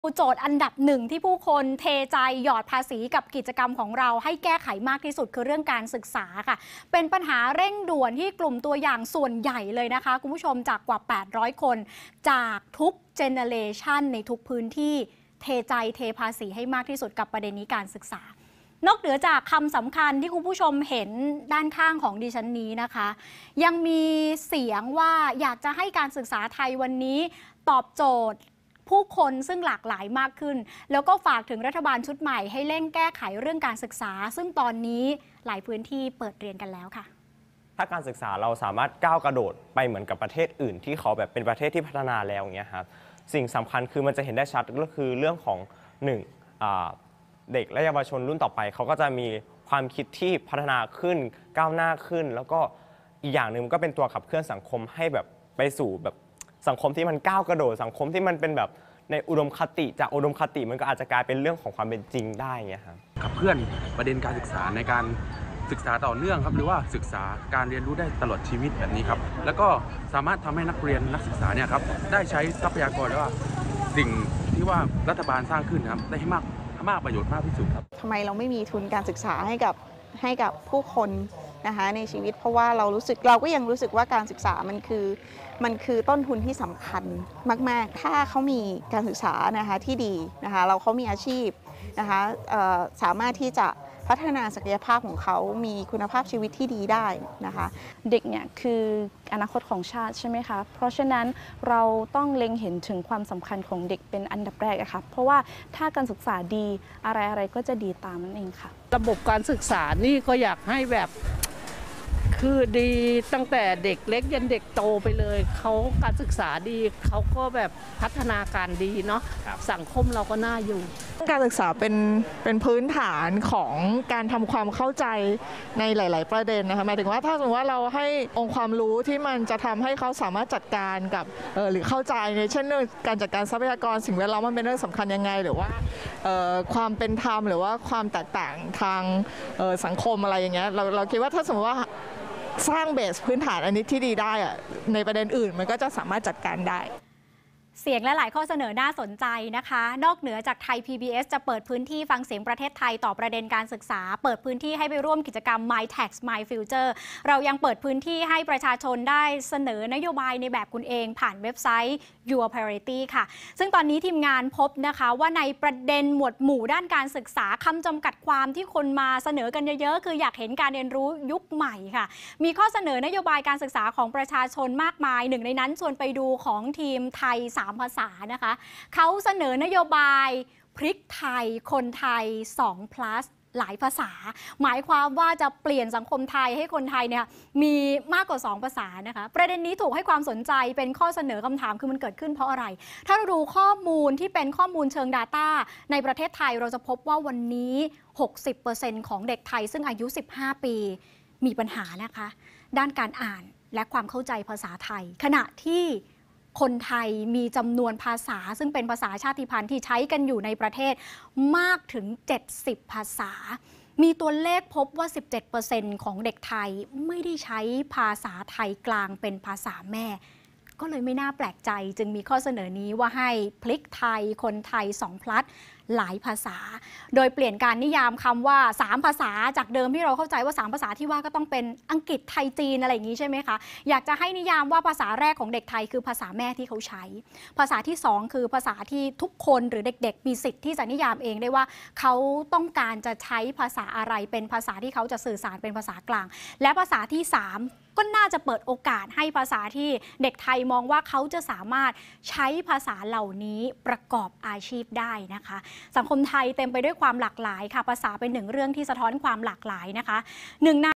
โจทย์อันดับหนึ่งที่ผู้คนเทใจหยอดภาษีกับกิจกรรมของเราให้แก้ไขมากที่สุดคือเรื่องการศึกษาค่ะเป็นปัญหาเร่งด่วนที่กลุ่มตัวอย่างส่วนใหญ่เลยนะคะคุณผู้ชมจากกว่า800คนจากทุกเจเนเรชันในทุกพื้นที่เทใจเทภาษีให้มากที่สุดกับประเด็นนี้การศึกษานอกเหนือจากคำสำคัญที่คุณผู้ชมเห็นด้านข้างของดิฉันนี้นะคะยังมีเสียงว่าอยากจะให้การศึกษาไทยวันนี้ตอบโจทย์ผู้คนซึ่งหลากหลายมากขึ้นแล้วก็ฝากถึงรัฐบาลชุดใหม่ให้เร่งแก้ไขเรื่องการศึกษาซึ่งตอนนี้หลายพื้นที่เปิดเรียนกันแล้วค่ะถ้าการศึกษาเราสามารถก้าวกระโดดไปเหมือนกับประเทศอื่นที่เขาแบบเป็นประเทศที่พัฒนาแล้วอย่างเงี้ยครับสิ่งสำคัญคือมันจะเห็นได้ชัดก็คือเรื่องของ1เด็กและเยาวชนรุ่นต่อไปเขาก็จะมีความคิดที่พัฒนาขึ้นก้าวหน้าขึ้นแล้วก็อีกอย่างหนึ่งมันก็เป็นตัวขับเคลื่อนสังคมให้แบบไปสู่แบบสังคมที่มันก้าวกระโดดสังคมที่มันเป็นแบบในอุดมคติจากอุดมคติมันก็อาจจะกลายเป็นเรื่องของความเป็นจริงได้เงี้ยครับขับเคลื่อนประเด็นการศึกษาในการศึกษาต่อเนื่องครับหรือว่าศึกษาการเรียนรู้ได้ตลอดชีวิตแบบนี้ครับแล้วก็สามารถทำให้นักเรียนนักศึกษาเนี่ยครับได้ใช้ทรัพยากรและว่าสิ่งที่ว่ารัฐบาลสร้างขึ้นครับได้ให้มากประโยชน์มากที่สุดครับทำไมเราไม่มีทุนการศึกษาให้กับผู้คนนะคะในชีวิตเพราะว่าเราก็ยังรู้สึกว่าการศึกษามันคือต้นทุนที่สำคัญมากๆถ้าเขามีการศึกษานะคะที่ดีนะคะเขามีอาชีพนะคะสามารถที่จะพัฒนาศักยภาพของเขามีคุณภาพชีวิตที่ดีได้นะคะเด็กเนี่ยคืออนาคตของชาติใช่ไหมคะเพราะฉะนั้นเราต้องเล็งเห็นถึงความสำคัญของเด็กเป็นอันดับแรกอะค่ะเพราะว่าถ้าการศึกษาดีอะไรก็จะดีตามนั่นเองค่ะระบบการศึกษานี่ก็อยากให้แบบคือดีตั้งแต่เด็กเล็กยันเด็กโตไปเลยเขาการศึกษาดีเขาก็แบบพัฒนาการดีเนาะสังคมเราก็น่าอยู่การศึกษาเป็นพื้นฐานของการทำความเข้าใจในหลายๆประเด็นนะคะหมายถึงว่าถ้าสมมติว่าเราให้องค์ความรู้ที่มันจะทำให้เขาสามารถจัดการกับหรือเข้าใจในเช่นเรื่องการจัดการทรัพยากรสิ่งแวดล้อมมันเป็นเรื่องสำคัญยังไงหรือว่าความเป็นธรรมหรือว่าความแตกต่างทางสังคมอะไรอย่างเงี้ยเราคิดว่าถ้าสมมติว่าสร้างเบสพื้นฐานอันนี้ที่ดีได้อะในประเด็นอื่นมันก็จะสามารถจัดการได้เสียงและหลายข้อเสนอน่าสนใจนะคะนอกเหนือจากไทย PBS จะเปิดพื้นที่ฟังเสียงประเทศไทยต่อประเด็นการศึกษาเปิดพื้นที่ให้ไปร่วมกิจกรรม My Tax My Future เรายังเปิดพื้นที่ให้ประชาชนได้เสนอนโยบายในแบบคุณเองผ่านเว็บไซต์ Your Priority ค่ะซึ่งตอนนี้ทีมงานพบนะคะว่าในประเด็นหมวดหมู่ด้านการศึกษาคำจำกัดความที่คนมาเสนอกันเยอะๆคืออยากเห็นการเรียนรู้ยุคใหม่ค่ะมีข้อเสนอนโยบายการศึกษาของประชาชนมากมายหนึ่งในนั้นชวนไปดูของทีมไทย3 ภาษานะคะเขาเสนอนโยบายพริกไทยคนไทย2 plus หลายภาษาหมายความว่าจะเปลี่ยนสังคมไทยให้คนไทยเนี่ยมีมากกว่า2 ภาษานะคะประเด็นนี้ถูกให้ความสนใจเป็นข้อเสนอคำถามคือมันเกิดขึ้นเพราะอะไรถ้าเราดูข้อมูลที่เป็นข้อมูลเชิง Data ในประเทศไทยเราจะพบว่าวันนี้ 60% ของเด็กไทยซึ่งอายุ15 ปีมีปัญหานะคะด้านการอ่านและความเข้าใจภาษาไทยขณะที่คนไทยมีจำนวนภาษาซึ่งเป็นภาษาชาติพันธุ์ที่ใช้กันอยู่ในประเทศมากถึง70 ภาษามีตัวเลขพบว่า 17% ของเด็กไทยไม่ได้ใช้ภาษาไทยกลางเป็นภาษาแม่ก็เลยไม่น่าแปลกใจจึงมีข้อเสนอนี้ว่าให้พลิกไทยคนไทย2 พลัดหลายภาษาโดยเปลี่ยนการนิยามคำว่า3 ภาษาจากเดิมที่เราเข้าใจว่า3 ภาษาที่ว่าก็ต้องเป็นอังกฤษไทยจีนอะไรอย่างนี้ใช่ไหมคะอยากจะให้นิยามว่าภาษาแรกของเด็กไทยคือภาษาแม่ที่เขาใช้ภาษาที่2คือภาษาที่ทุกคนหรือเด็กๆมีสิทธิ์ที่จะนิยามเองได้ว่าเขาต้องการจะใช้ภาษาอะไรเป็นภาษาที่เขาจะสื่อสารเป็นภาษากลางและภาษาที่3ก็น่าจะเปิดโอกาสให้ภาษาที่เด็กไทยมองว่าเขาจะสามารถใช้ภาษาเหล่านี้ประกอบอาชีพได้นะคะสังคมไทยเต็มไปด้วยความหลากหลายค่ะภาษาเป็นหนึ่งเรื่องที่สะท้อนความหลากหลายนะคะหนึ่ง